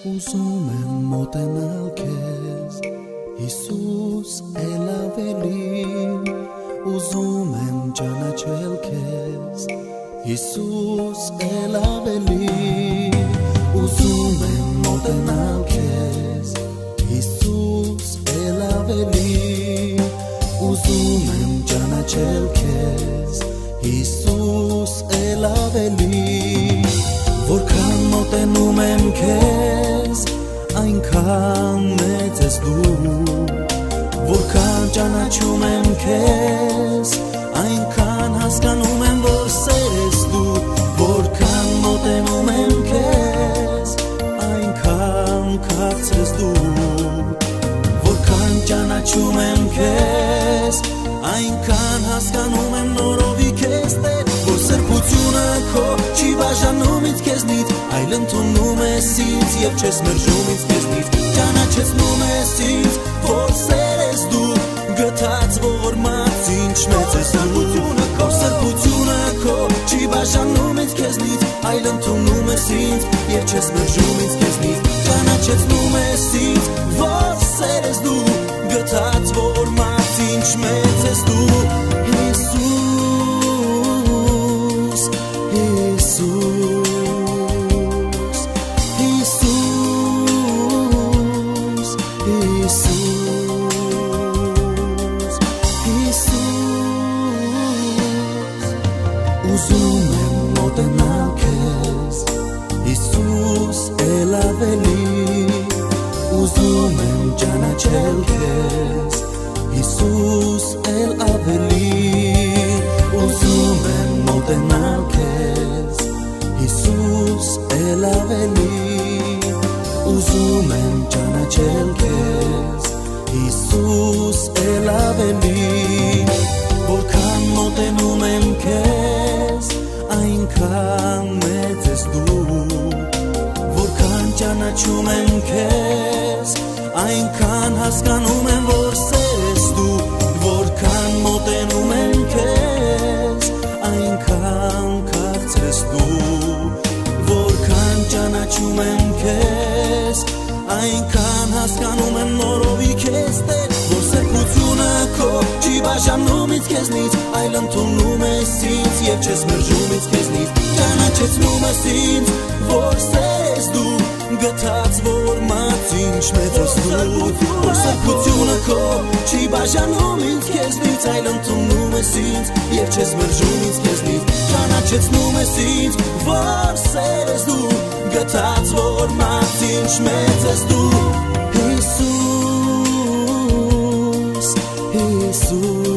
Ուզում եմ մոտենալ քեզ, Հիսուս էլ ավելի, ուզում եմ ճանաչել քեզ, Հիսուս էլ ավելի, ուզում եմ մոտենալ քեզ, Հիսուս էլ ավելի, ուզում եմ ճանաչել քեզ, Հիսուս էլ ավելի, որքան մոտենում եմ քեզ, այնքան մեծ ես դու, որքան ճանաչում եմ քեզ, այնքան հասկանում եմ, որ սեր ես դու, որքան մոտենում եմ քեզ, այնքան քաղցր ես դու, որքան ճանաչում եմ քեզ, այնքան հասկանում եմ նորովի քեզ Տեր, որ սրբությունը քո չի բաժանում ինձ քեզնից, այլ ընդունում ես ինձ և չես մերժում ինձ քեզնից, ճանաչեցնում ես ինձ, որ սեր ես դու, գթած ողորմած ինչ մեծ ես դու, որ սրբությունը քո չի բաժանում ինձ քեզնից, այլ ընդունում ես ինձ և չես մերժում ինձ քեզնից, ճանաչեցնում ես ինձ, որ սեր ես դու, գթած ողորմած ինչ մեծ ես դու, Հիսուս, Հիսուս, Հիսուս, Հիսուս, Հիսուս, ուզում եմ մոտենալ քեզ, Հիսուս էլ ավելի, ուզում եմ ճանաչել քեզ, Հիսուս էլ ավելի, ուզում եմ մոտենալ քեզ, Հիսուս էլ ավելի, ուզում եմ ճանաչել քեզ, Հիսուս էլ ավելի, որքան մոտենում եմ քեզ, այնքան մեծ ես դու, որքան ճանաչում եմ քեզ, այնքան հասկանում եմ, որ սեր ես դու, որքան մոտենում եմ քեզ, այնքան քաղցր ես դու, որքան ճանաչում եմ քեզ, այնքան հասկանում եմ նորովի քեզ Տեր, որ սրբությունը քո չի բաժանում ինձ քեզնից, այլ ընդունում ես ինձ և չես մերժում ինձ քեզնից, ճանաչեցնում ես ինձ, որ սեր ես դու, գթած ողորմած ինչ մեծ ես դու, որ սրբությունը քո չի բաժանում ինձ քեզնից, այլ ընդունում ես ինձ և չես մերժում ինձ քեզնից, ճանաչեցնում ես ինձ, որ սեր ես դու, գթած ողորմած ինչ մեծ ես դու, Հիսուս, Հիսուս,